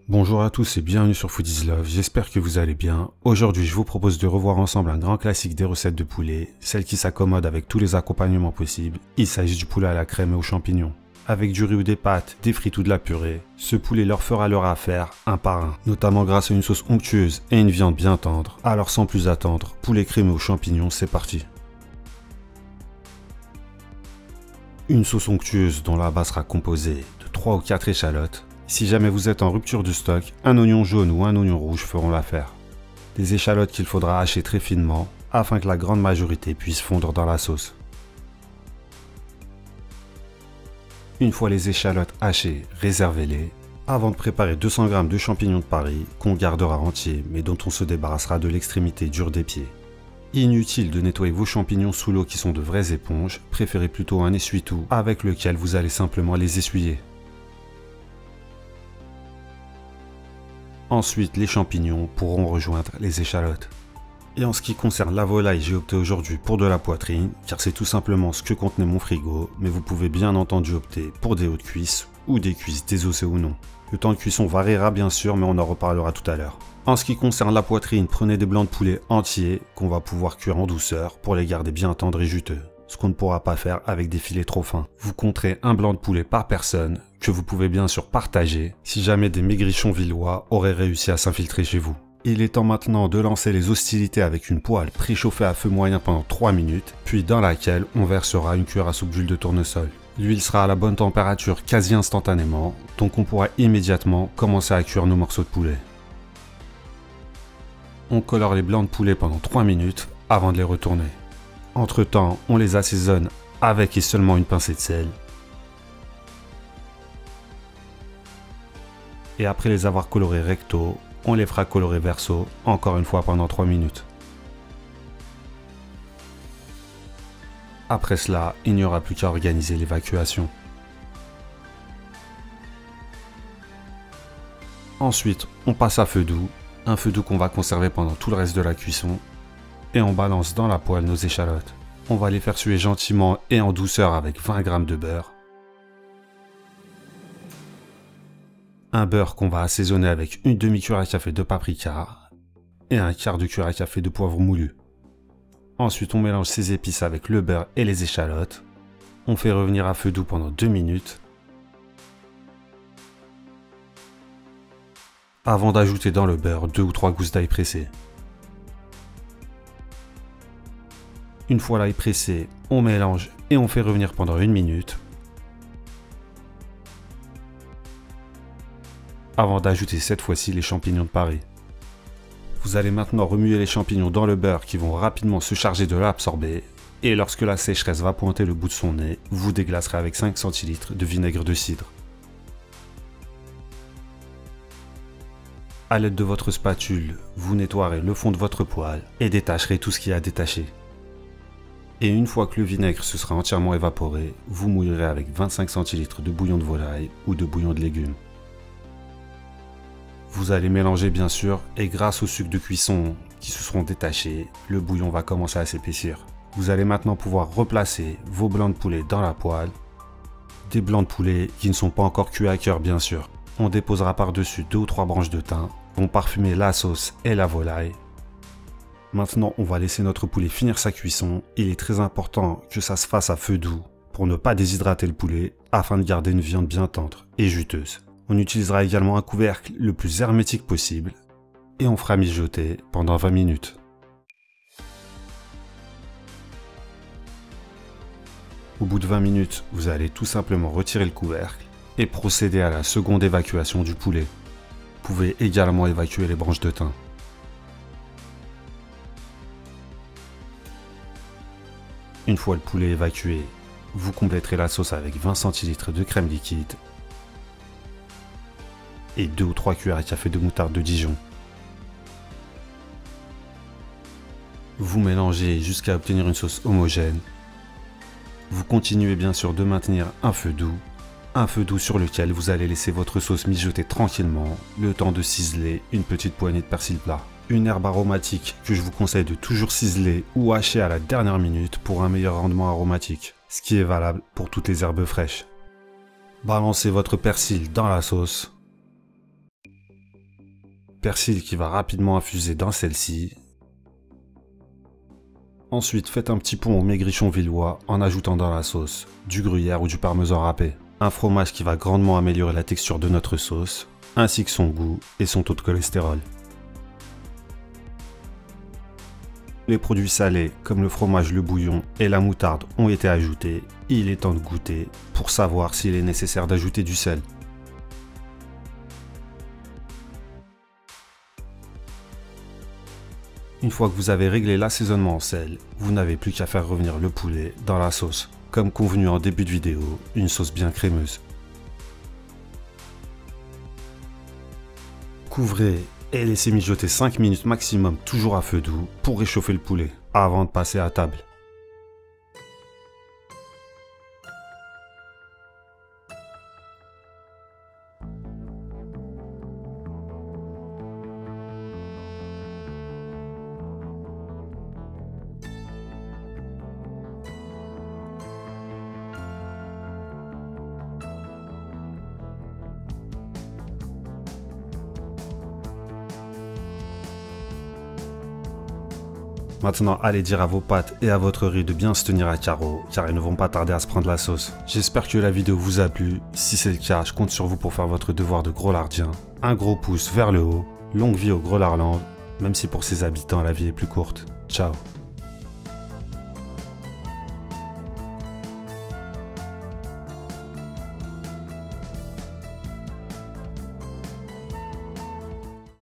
Bonjour à tous et bienvenue sur Food is Love, j'espère que vous allez bien. Aujourd'hui je vous propose de revoir ensemble un grand classique des recettes de poulet, celle qui s'accommode avec tous les accompagnements possibles. Il s'agit du poulet à la crème et aux champignons. Avec du riz ou des pâtes, des frites ou de la purée, ce poulet leur fera leur affaire un par un, notamment grâce à une sauce onctueuse et une viande bien tendre. Alors sans plus attendre, poulet crémé aux champignons, c'est parti. Une sauce onctueuse dont la base sera composée de 3 ou 4 échalotes. Si jamais vous êtes en rupture du stock, un oignon jaune ou un oignon rouge feront l'affaire. Des échalotes qu'il faudra hacher très finement afin que la grande majorité puisse fondre dans la sauce. Une fois les échalotes hachées, réservez-les avant de préparer 200 g de champignons de Paris qu'on gardera entiers mais dont on se débarrassera de l'extrémité dure des pieds. Inutile de nettoyer vos champignons sous l'eau qui sont de vraies éponges, préférez plutôt un essuie-tout avec lequel vous allez simplement les essuyer. Ensuite, les champignons pourront rejoindre les échalotes. Et en ce qui concerne la volaille, j'ai opté aujourd'hui pour de la poitrine, car c'est tout simplement ce que contenait mon frigo, mais vous pouvez bien entendu opter pour des hauts de cuisse ou des cuisses désossées ou non. Le temps de cuisson variera bien sûr, mais on en reparlera tout à l'heure. En ce qui concerne la poitrine, prenez des blancs de poulet entiers qu'on va pouvoir cuire en douceur pour les garder bien tendres et juteux, ce qu'on ne pourra pas faire avec des filets trop fins. Vous compterez un blanc de poulet par personne, que vous pouvez bien sûr partager si jamais des maigrichons villois auraient réussi à s'infiltrer chez vous. Il est temps maintenant de lancer les hostilités avec une poêle préchauffée à feu moyen pendant 3 minutes, puis dans laquelle on versera une cuillère à soupe d'huile de tournesol. L'huile sera à la bonne température quasi instantanément, donc on pourra immédiatement commencer à cuire nos morceaux de poulet. On colore les blancs de poulet pendant 3 minutes avant de les retourner. Entre temps, on les assaisonne avec et seulement une pincée de sel. Et après les avoir colorés recto, on les fera colorer verso, encore une fois pendant 3 minutes. Après cela, il n'y aura plus qu'à organiser l'évacuation. Ensuite, on passe à feu doux, un feu doux qu'on va conserver pendant tout le reste de la cuisson, et on balance dans la poêle nos échalotes. On va les faire suer gentiment et en douceur avec 20 g de beurre. Un beurre qu'on va assaisonner avec une demi-cuillère à café de paprika et un quart de cuillère à café de poivre moulu. Ensuite, on mélange ces épices avec le beurre et les échalotes. On fait revenir à feu doux pendant 2 minutes. Avant d'ajouter dans le beurre 2 ou 3 gousses d'ail pressé. Une fois l'ail pressé, on mélange et on fait revenir pendant 1 minute. Avant d'ajouter cette fois-ci les champignons de Paris. Vous allez maintenant remuer les champignons dans le beurre qui vont rapidement se charger de l'absorber, et lorsque la sécheresse va pointer le bout de son nez, vous déglacerez avec 5 centilitres de vinaigre de cidre. A l'aide de votre spatule, vous nettoierez le fond de votre poêle et détacherez tout ce qui est à détacher. Et une fois que le vinaigre se sera entièrement évaporé, vous mouillerez avec 25 centilitres de bouillon de volaille ou de bouillon de légumes. Vous allez mélanger bien sûr, et grâce au sucre de cuisson qui se seront détachés, le bouillon va commencer à s'épaissir. Vous allez maintenant pouvoir replacer vos blancs de poulet dans la poêle. Des blancs de poulet qui ne sont pas encore cuits à cœur bien sûr. On déposera par-dessus 2 ou 3 branches de thym, vont parfumer la sauce et la volaille. Maintenant, on va laisser notre poulet finir sa cuisson. Il est très important que ça se fasse à feu doux pour ne pas déshydrater le poulet afin de garder une viande bien tendre et juteuse. On utilisera également un couvercle le plus hermétique possible et on fera mijoter pendant 20 minutes. Au bout de 20 minutes, vous allez tout simplement retirer le couvercle et procéder à la seconde évacuation du poulet. Vous pouvez également évacuer les branches de thym. Une fois le poulet évacué, vous compléterez la sauce avec 20 centilitres de crème liquide et 2 ou 3 cuillères à café de moutarde de Dijon. Vous mélangez jusqu'à obtenir une sauce homogène. Vous continuez bien sûr de maintenir un feu doux sur lequel vous allez laisser votre sauce mijoter tranquillement, le temps de ciseler une petite poignée de persil plat. Une herbe aromatique que je vous conseille de toujours ciseler ou hacher à la dernière minute pour un meilleur rendement aromatique, ce qui est valable pour toutes les herbes fraîches. Balancez votre persil dans la sauce. persil qui va rapidement infuser dans celle-ci. Ensuite, faites un petit pont au maigrichon villois en ajoutant dans la sauce du gruyère ou du parmesan râpé. Un fromage qui va grandement améliorer la texture de notre sauce, ainsi que son goût et son taux de cholestérol. Les produits salés, comme le fromage, le bouillon et la moutarde, ont été ajoutés. Il est temps de goûter pour savoir s'il est nécessaire d'ajouter du sel. Une fois que vous avez réglé l'assaisonnement en sel, vous n'avez plus qu'à faire revenir le poulet dans la sauce. Comme convenu en début de vidéo, une sauce bien crémeuse. Couvrez et laissez mijoter 5 minutes maximum, toujours à feu doux, pour réchauffer le poulet, avant de passer à table. Maintenant, allez dire à vos pâtes et à votre riz de bien se tenir à carreau, car ils ne vont pas tarder à se prendre la sauce. J'espère que la vidéo vous a plu. Si c'est le cas, je compte sur vous pour faire votre devoir de gros lardien. Un gros pouce vers le haut. Longue vie au Grolarland, même si pour ses habitants la vie est plus courte. Ciao.